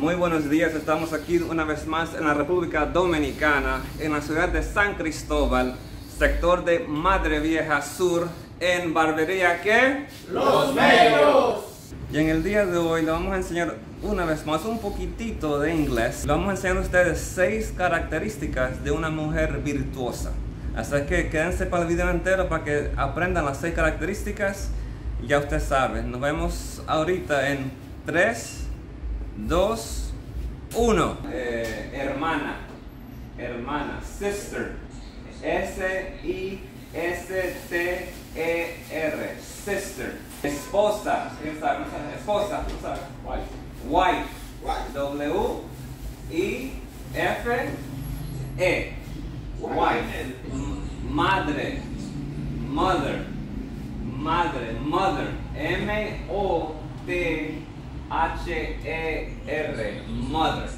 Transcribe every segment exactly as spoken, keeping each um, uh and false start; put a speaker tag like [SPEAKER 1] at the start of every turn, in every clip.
[SPEAKER 1] Muy buenos días, estamos aquí una vez más en la República Dominicana, en la ciudad de San Cristóbal, sector de Madre Vieja Sur, en Barbería ¿qué?
[SPEAKER 2] Los Medios.
[SPEAKER 1] Y en el día de hoy le vamos a enseñar una vez más un poquitito de inglés. Le vamos a enseñar a ustedes seis características de una mujer virtuosa. Así que quédense para el video entero para que aprendan las seis características. Ya usted sabe, nos vemos ahorita en tres, dos, uno. Eh, hermana, hermana, sister, S I S T E R, sister. Esposa, ¿quién sabe? Esposa, ¿quién sabe? Wife, wife, W I F E, wife. Madre, mother, madre, mother, M O T H E R, mother.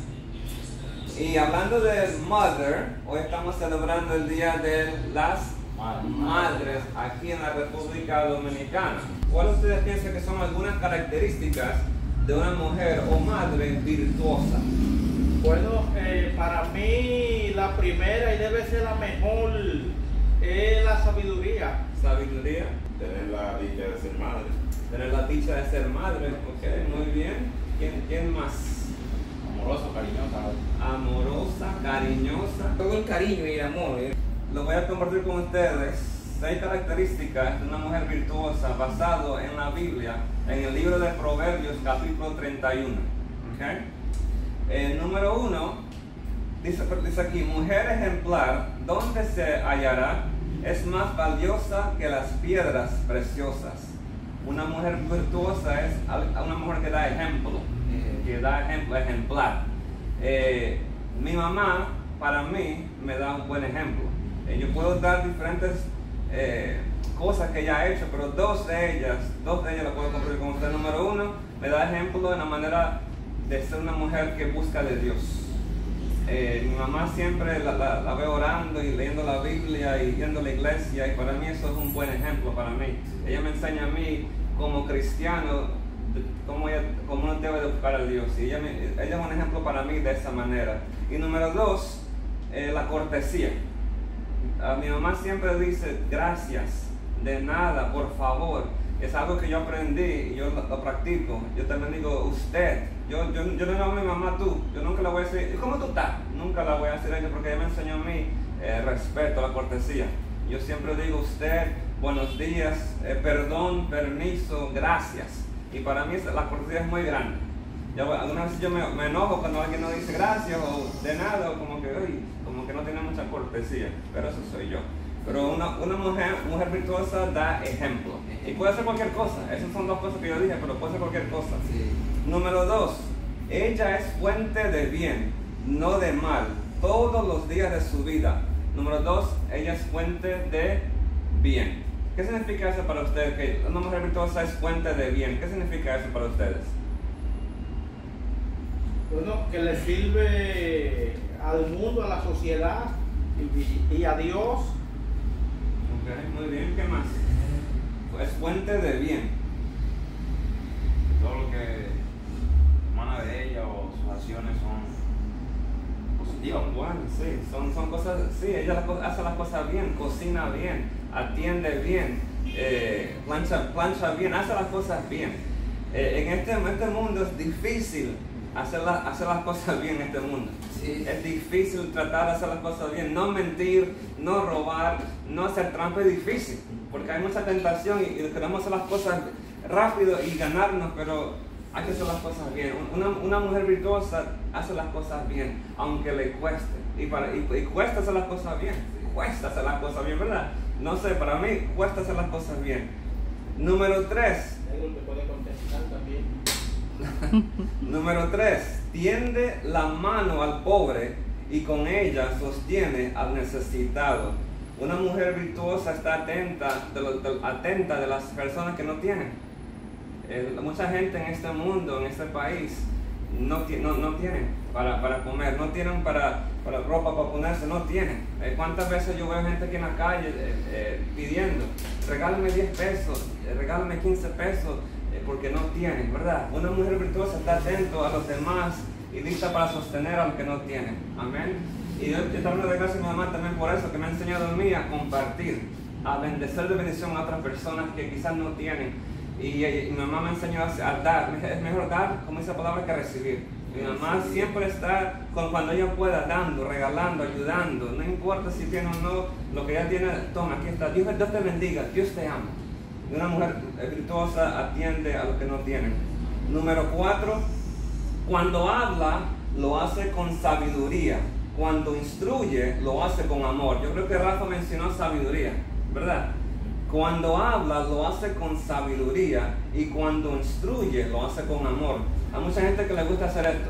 [SPEAKER 1] Y hablando de mother, hoy estamos celebrando el Día de las Madres aquí en la República Dominicana. ¿Cuáles ustedes piensan que son algunas características de una mujer o madre virtuosa?
[SPEAKER 2] Bueno, eh, para mí la primera y debe ser la mejor es la sabiduría.
[SPEAKER 1] Sabiduría.
[SPEAKER 3] Tener la dicha de ser madre.
[SPEAKER 1] Tener la dicha de ser madre, ok, muy bien. ¿Quién, quién más?
[SPEAKER 3] Amorosa, cariñosa.
[SPEAKER 1] Amorosa, cariñosa.
[SPEAKER 4] Todo el cariño y el amor. ¿eh?
[SPEAKER 1] Lo voy a compartir con ustedes seis características de una mujer virtuosa basado en la Biblia, en el libro de Proverbios capítulo treinta y uno. ¿Okay? El número uno dice, dice aquí, mujer ejemplar, ¿dónde se hallará? Es más valiosa que las piedras preciosas. Una mujer virtuosa es una mujer que da ejemplo, que da ejemplo, ejemplar. Eh, mi mamá, para mí, me da un buen ejemplo. Eh, yo puedo dar diferentes eh, cosas que ella ha hecho, pero dos de ellas, dos de ellas las puedo compartir con usted. Número uno, me da ejemplo en la manera de ser una mujer que busca de Dios. Eh, mi mamá siempre la, la, la ve orando y leyendo la Biblia y yendo a la iglesia, y para mí eso es un buen ejemplo para mí. Ella me enseña a mí como cristiano cómo, ella, cómo uno debe de buscar a Dios, y ella, me, ella es un ejemplo para mí de esa manera. Y número dos, eh, la cortesía. A mi mamá siempre dice gracias, de nada, por favor. Es algo que yo aprendí y yo lo, lo practico. Yo también digo usted. Yo, yo, yo no llamo a mi mamá tú. Yo nunca la voy a decir, ¿cómo tú estás? Nunca la voy a decir a ella porque ella me enseñó a mí eh, respeto, la cortesía. Yo siempre digo usted, buenos días, eh, perdón, permiso, gracias. Y para mí la cortesía es muy grande. Yo, algunas veces yo me, me enojo cuando alguien no dice gracias o de nada, o como que, uy, como que no tiene mucha cortesía. Pero eso soy yo. Pero una, una mujer, mujer virtuosa da ejemplo. Y puede ser cualquier cosa. Esas son dos cosas que yo dije, pero puede ser cualquier cosa.
[SPEAKER 4] Sí.
[SPEAKER 1] Número dos, ella es fuente de bien, no de mal, todos los días de su vida. Número dos, ella es fuente de bien. ¿Qué significa eso para ustedes? Que una mujer virtuosa es fuente de bien. ¿Qué significa eso para ustedes?
[SPEAKER 2] Bueno, que le sirve al mundo, a la sociedad y, y a Dios.
[SPEAKER 1] Ok, muy bien. ¿Qué más? Es fuente de bien.
[SPEAKER 3] Todo lo que emana de ella o sus acciones son positivas.
[SPEAKER 1] Son buenas, sí. Son, son cosas, sí, ella las co- hace las cosas bien, cocina bien, atiende bien, eh, plancha, plancha bien, hace las cosas bien. Eh, en, este, en este mundo es difícil hacer, la, hacer las cosas bien en este mundo.
[SPEAKER 4] Sí.
[SPEAKER 1] Es difícil tratar de hacer las cosas bien, no mentir, no robar, no hacer trampa, es difícil, porque hay mucha tentación y, y queremos hacer las cosas rápido y ganarnos, pero hay que hacer las cosas bien. Una, una mujer virtuosa hace las cosas bien, aunque le cueste, y, para, y, y cuesta hacer las cosas bien, cuesta hacer las cosas bien, ¿verdad? No sé, para mí cuesta hacer las cosas bien. Número tres.
[SPEAKER 2] Algo que puede contestar también.
[SPEAKER 1] Número tres, tiende la mano al pobre y con ella sostiene al necesitado. Una mujer virtuosa está atenta de, lo, de, atenta de las personas que no tienen. Eh, mucha gente en este mundo, en este país, no, no, no tienen para, para comer, no tienen para, para ropa para ponerse, no tienen. Eh, ¿Cuántas veces yo veo gente aquí en la calle eh, eh, pidiendo, regálame diez pesos, eh, regálame quince pesos, eh, porque no tienen, ¿verdad? Una mujer virtuosa está atento a los demás y lista para sostener al que no tiene. Amén. Y yo, yo también le doy gracias a mi mamá también por eso, que me ha enseñado a mí a compartir, a bendecir de bendición a otras personas que quizás no tienen. Y, y, y mi mamá me enseñó a, a dar. Es mejor dar, como dice la palabra, que recibir. Mi mamá siempre está, con, cuando ella pueda, dando, regalando, ayudando. No importa si tiene o no, lo que ella tiene, toma, aquí está. Dios, Dios te bendiga, Dios te ama. Y una mujer virtuosa atiende a los que no tienen. Número cuatro, cuando habla, lo hace con sabiduría. Cuando instruye, lo hace con amor. Yo creo que Rafa mencionó sabiduría, ¿verdad? Cuando habla, lo hace con sabiduría, y cuando instruye, lo hace con amor. Hay mucha gente que le gusta hacer esto,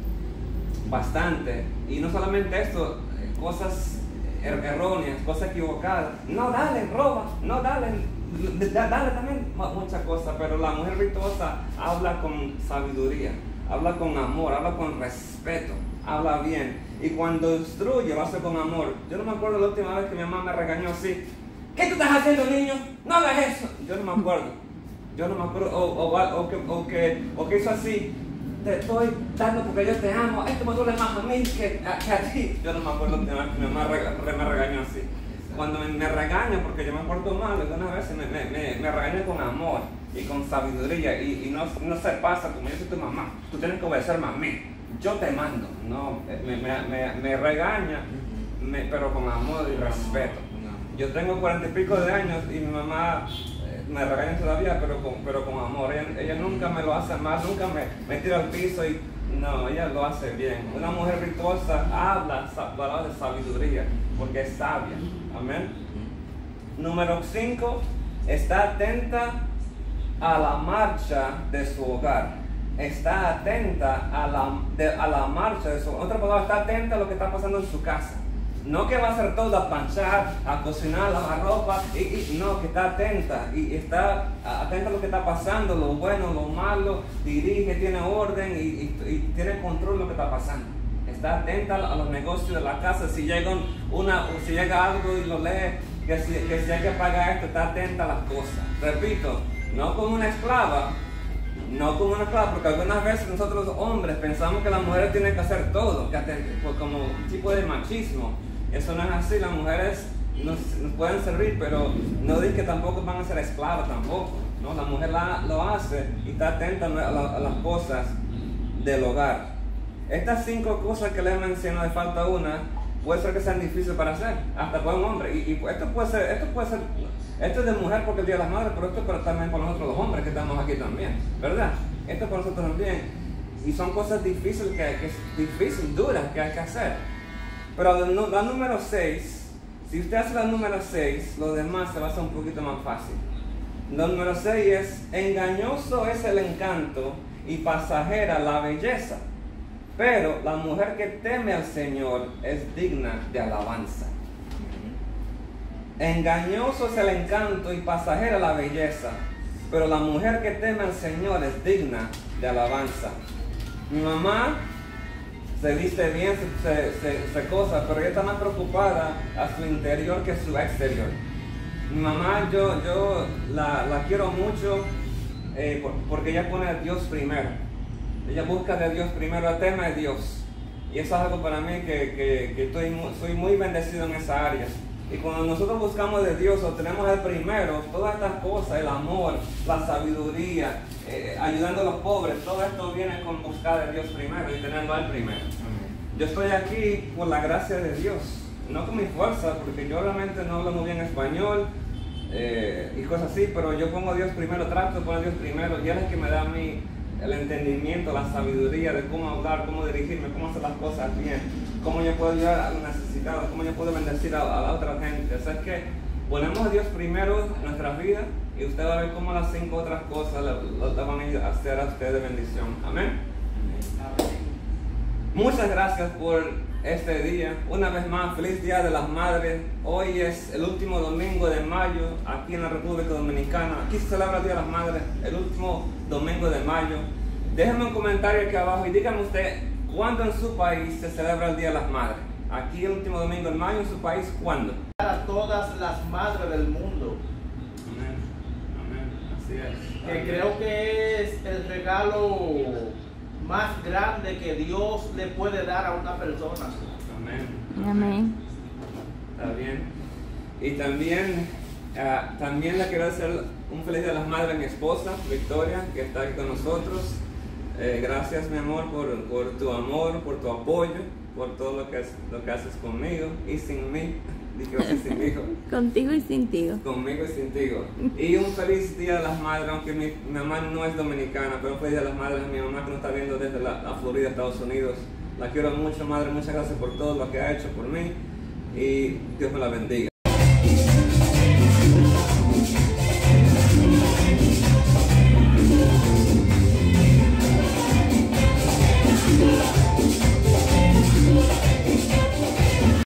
[SPEAKER 1] bastante, y no solamente esto, cosas er erróneas, cosas equivocadas. No, dale, roba, no, dale, dale también, muchas cosas, pero la mujer virtuosa habla con sabiduría, habla con amor, habla con respeto, habla bien, y cuando instruye, lo hace con amor. Yo no me acuerdo la última vez que mi mamá me regañó así. ¿Qué tú estás haciendo, niño? No hagas eso. Yo no me acuerdo. Yo no me acuerdo. O, o, o, o, que, o, que, o que hizo así. Te estoy dando porque yo te amo. Esto me duele más a mí que a, que a ti. Yo no me acuerdo que mi mamá me, me regañó así. Cuando me, me regaña, porque yo me acuerdo mal, algunas veces me, me, me, me regaña con amor y con sabiduría. Y, y no, no se pasa como yo soy tu mamá. Tú tienes que obedecerme a mí. Yo te mando. No, me, me, me, me regaña, me, pero con amor y respeto. Yo tengo cuarenta y pico de años y mi mamá eh, me regaña todavía, pero con, pero con amor. Ella, ella nunca me lo hace mal, nunca me, me tira al piso y no, ella lo hace bien. Una mujer virtuosa habla palabras de sabiduría porque es sabia. Amén. Número cinco, está atenta a la marcha de su hogar. Está atenta a la, de, a la marcha de su hogar. Otra palabra, está atenta a lo que está pasando en su casa. No que va a hacer todo, a planchar, a cocinar, a lavar ropa, y, y, no, que está atenta, y está atenta a lo que está pasando, lo bueno, lo malo, dirige, tiene orden, y, y, y tiene control de lo que está pasando. Está atenta a los negocios de la casa. Si llega, una, si llega algo y lo lee, que si, que si hay que pagar esto, está atenta a las cosas. Repito, no como una esclava, no como una esclava, porque algunas veces nosotros los hombres pensamos que las mujeres tienen que hacer todo, que como un tipo de machismo. Eso no es así. Las mujeres nos, nos pueden servir, pero no dice que tampoco van a ser esclavas tampoco, ¿no? La mujer la, lo hace y está atenta a, la, a las cosas del hogar. Estas cinco cosas que les menciono, de falta una, puede ser que sean difíciles para hacer, hasta para un hombre. Y, y esto puede ser, esto puede ser, esto es de mujer porque el Día de las Madres, pero esto es también para nosotros los hombres que estamos aquí también, ¿verdad? Esto es para nosotros también. Y son cosas difíciles, que, que difíciles, duras, que hay que hacer. Pero la número seis, si usted hace la número seis, lo demás se va a hacer un poquito más fácil. La número seis es: engañoso es el encanto y pasajera la belleza, pero la mujer que teme al Señor es digna de alabanza. Engañoso es el encanto y pasajera la belleza, pero la mujer que teme al Señor es digna de alabanza. Mi mamá se viste bien, se, se, se cosa, pero ella está más preocupada a su interior que a su exterior. Mi mamá, yo, yo la, la quiero mucho eh, porque ella pone a Dios primero. Ella busca de Dios primero, el tema de Dios. Y eso es algo para mí que, que, que estoy, soy muy bendecido en esa área. Y cuando nosotros buscamos de Dios, o tenemos el primero, todas estas cosas, el amor, la sabiduría, eh, ayudando a los pobres, todo esto viene con buscar de Dios primero y tenerlo al primero. Yo estoy aquí por la gracia de Dios, no con mi fuerza, porque yo realmente no hablo muy bien español eh, y cosas así, pero yo pongo a Dios primero, trato de poner a Dios primero, y Él es el que me da a mí el entendimiento, la sabiduría de cómo hablar, cómo dirigirme, cómo hacer las cosas bien, cómo yo puedo ayudar a los necesitados, cómo yo puedo bendecir a, a la otra gente. O sea, es que ponemos a Dios primero en nuestras vidas y usted va a ver cómo las cinco otras cosas le, le van a hacer a usted de bendición. Amén. Amén. Muchas gracias por este día. Una vez más, feliz Día de las Madres. Hoy es el último domingo de mayo aquí en la República Dominicana. Aquí se celebra el Día de las Madres, el último domingo de mayo. Déjenme un comentario aquí abajo y díganme usted, ¿cuándo en su país se celebra el Día de las Madres? Aquí el último domingo de mayo, en su país, ¿cuándo?
[SPEAKER 2] Para todas las madres del mundo.
[SPEAKER 1] Amén, amén, así es.
[SPEAKER 2] Que creo que es el regalo más grande que Dios le puede dar a una persona.
[SPEAKER 1] Amén.
[SPEAKER 4] Amén.
[SPEAKER 1] Está bien. Y también, uh, también le quiero hacer un feliz día a las madres a mi esposa, Victoria, que está aquí con nosotros. Eh, gracias, mi amor, por, por tu amor, por tu apoyo, por todo lo que, lo que haces conmigo y sin mí. Dije, que sin mi hijo.
[SPEAKER 4] Contigo y sin ti.
[SPEAKER 1] Conmigo y sin ti. Y un feliz día a las madres, aunque mi, mi mamá no es dominicana, pero un feliz día a las madres a mi mamá que nos está viendo desde la, la Florida, Estados Unidos. La quiero mucho, madre, muchas gracias por todo lo que ha hecho por mí y Dios me la bendiga.